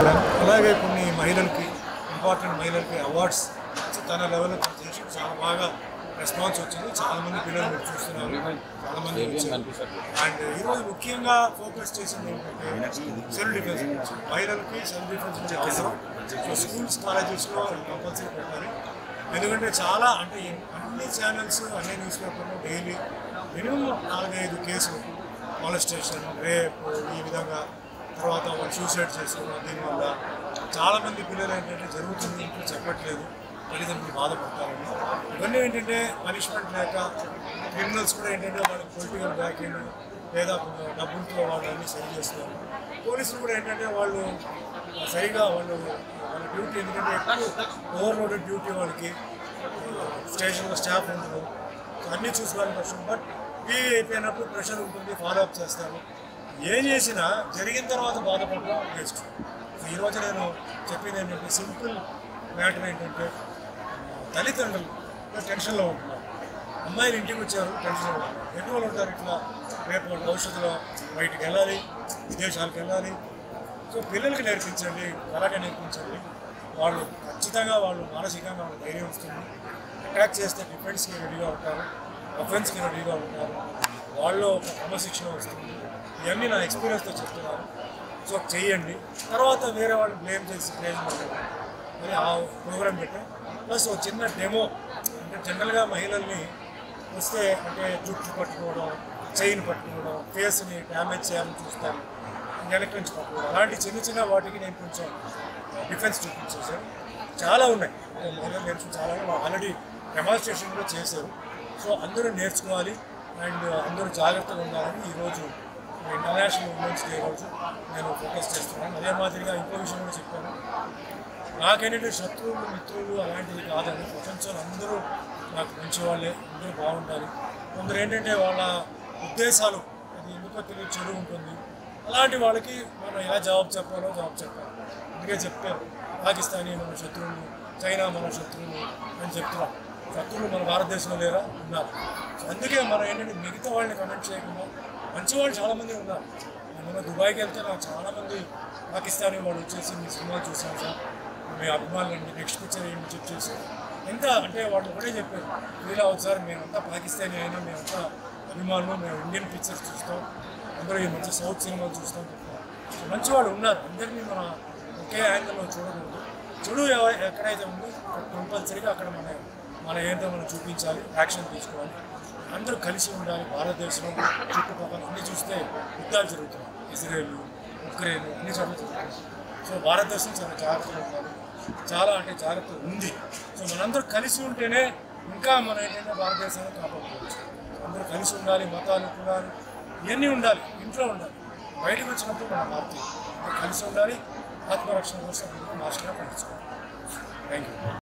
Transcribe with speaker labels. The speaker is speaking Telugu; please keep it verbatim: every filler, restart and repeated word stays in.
Speaker 1: అలాగే కొన్ని మహిళలకి ఇంపార్టెంట్ మహిళలకి అవార్డ్స్ తన లెవెల్లో చేసి చాలా బాగా రెస్పాన్స్ వచ్చింది. చాలామంది పిల్లలు మీరు చూస్తున్నారు, చాలామంది అండ్ ఈరోజు ముఖ్యంగా ఫోకస్ చేసింది ఏంటంటే సెల్ఫ్ డిఫెన్స్ గురించి. మహిళలకి సెల్ఫ్ డిఫెన్స్ గురించి అవసరం. సో స్కూల్స్ కాలేజెస్లో కంపల్సరీ పెట్టాలి. ఎందుకంటే చాలా అంటే అన్ని ఛానల్స్ అన్ని న్యూస్ పేపర్లు డైలీ మినిమం నాలుగైదు కేసులు మాలెస్టేషన్, రేప్, ఈ విధంగా తర్వాత వాళ్ళు సూసైడ్ చేసుకోవడం. దీనివల్ల చాలామంది పిల్లలు ఏంటంటే జరుగుతుంది ఇంట్లో చెప్పట్లేదు, తల్లిదండ్రులు బాధపడతారని. ఇవన్నీ ఏంటంటే పనిష్మెంట్ లేక క్రిమినల్స్ కూడా ఏంటంటే వాళ్ళకి పొలిటికల్ బ్యాకింగ్ లేదా డబ్బులతో వాళ్ళు అన్నీ సరి చేస్తున్నారు. పోలీసులు కూడా ఏంటంటే వాళ్ళు సరిగా వాళ్ళు వాళ్ళ డ్యూటీ ఎందుకంటే ఎక్కువ ఓవర్లోడెడ్ డ్యూటీ వాళ్ళకి, స్టేషన్లో స్టాఫ్ ఉండదు, అన్నీ చూసుకోవాలని కష్టం. బట్ పీవీ అయిపోయినప్పుడు ప్రెషర్ ఉంటుంది, ఫాలోఅప్ చేస్తారు. ఏం చేసినా జరిగిన తర్వాత బాధపడడం వేస్ట్. ఈరోజు నేను చెప్పింది ఏంటంటే సింపుల్ మ్యాటర్ ఏంటంటే తల్లిదండ్రులు టెన్షన్లో ఉంటున్నారు. అమ్మాయిలు ఇంటికి వచ్చారు, టెన్షన్లో ఉంటారు. ఎన్ని వాళ్ళు ఉంటారు ఇట్లా రేపు వాళ్ళు భవిష్యత్తులో బయటికి వెళ్ళాలి, విదేశాలకు వెళ్ళాలి. సో పిల్లలకి నేర్పించండి, కరాటే నేర్పించండి. వాళ్ళు ఖచ్చితంగా వాళ్ళు మానసికంగా వాళ్ళు ధైర్యం వస్తుంది. అటాక్ చేస్తే డిఫెన్స్కి రెడీగా ఉంటారు, అఫెన్స్కి రెడీగా ఉంటారు. వాళ్ళు ఒక క్రమశిక్షణ వస్తుంది. ఇవన్నీ నా ఎక్స్పీరియన్స్తో చెప్తున్నాను. సో చేయండి. తర్వాత వేరే వాళ్ళు బ్లేమ్ చేసి బ్లేమ్ పెట్టండి అని ఆ ప్రోగ్రామ్ పెట్టాం. ప్లస్ ఒక చిన్న డెమో అంటే జనరల్గా మహిళల్ని వస్తే అంటే జుట్టు పట్టుకోవడం, చైన్ పట్టుకోవడం, ఫేస్ని డ్యామేజ్ చేయాలని చూస్తాను, వెనక్కి నుంచి పట్టుకోవడం, అలాంటి చిన్న చిన్న వాటికి నేను కొంచెం డిఫెన్స్ చూపించేసాను. చాలా ఉన్నాయి మహిళలు నేర్చుకు చాలా ఆల్రెడీ డెమాన్స్ట్రేషన్ కూడా చేశారు. సో అందరూ నేర్చుకోవాలి అండ్ అందరూ జాగ్రత్తగా ఉండాలని ఈరోజు ఇంటర్నేషనల్ ఉమెన్స్ డే రోజు నేను ఫోకస్ చేస్తున్నాను. అదే మాదిరిగా ఇంకో విషయం కూడా చెప్పాను. నాకేంటంటే శత్రువులు మిత్రులు అలాంటివి కాదండి. ప్రపంచంలో అందరూ నాకు మంచి వాళ్ళే, అందరూ బాగుండాలి. కొందరు ఏంటంటే వాళ్ళ ఉద్దేశాలు అది ఎందుకో తెలియదు చెడు ఉంటుంది. అలాంటి వాళ్ళకి మనం ఎలా జవాబు చెప్పాలో జవాబు చెప్పాలి. అందుకే చెప్పారు పాకిస్తానీ మన శత్రువులు, చైనా మన శత్రువులు అని చెప్తున్నాం. శత్రువులు మన భారతదేశంలో లేరా? ఉన్నారు. అందుకే మనం ఏంటంటే మిగతా వాళ్ళని కమెంట్ చేయకుండా మంచి వాళ్ళు చాలామంది ఉన్నారు. నేను దుబాయ్కి వెళ్తే నాకు చాలామంది పాకిస్తానీ వాళ్ళు వచ్చేసి మీ సినిమాలు చూసాను సార్, మీ అభిమానులు అండి, నెక్స్ట్ పిక్చర్ ఏంటి చెక్ చేసి ఎంత అంటే వాళ్ళు ఒకటే చెప్పారు, ఇలా ఒకసారి మేమంతా పాకిస్తానీ అయినా మేమంతా అభిమానులు, మేము ఇండియన్ పిక్చర్స్ చూస్తాం, అందరూ ఈ మంచి సౌత్ సినిమాలు చూస్తాం చెప్తాం. సో మంచి వాళ్ళు ఉన్నారు. అందరినీ మన ఒకే యాంగిల్లో చూడకూడదు. చెడు ఎక్కడైతే ఉందో కంపల్సరీగా అక్కడ మన మన ఏంటో మనం చూపించాలి, యాక్షన్ తీసుకోవాలి. అందరూ కలిసి ఉండాలి. భారతదేశంలో చుట్టుపక్కల అన్నీ చూస్తే యుద్ధాలు జరుగుతున్నాయి, ఇజ్రాయెల్, ఉక్రెయిన్ అన్ని చోట్ల జరుగుతున్నాయి. సో భారతదేశం చాలా జాగ్రత్తగా ఉండాలి, చాలా అంటే జాగ్రత్త ఉంది. సో మనందరూ కలిసి ఉంటేనే ఇంకా మనం ఏంటంటే భారతదేశాన్ని కాపాడుకోవచ్చు. అందరూ కలిసి ఉండాలి. మతాలు, కులాలు ఇవన్నీ ఉండాలి, ఇంట్లో ఉండాలి. బయటకు వచ్చినప్పుడు మన భారతీయులు కలిసి ఉండాలి. ఆత్మరక్షణ కోసం మార్చుగా పండించుకోవాలి. Thank you.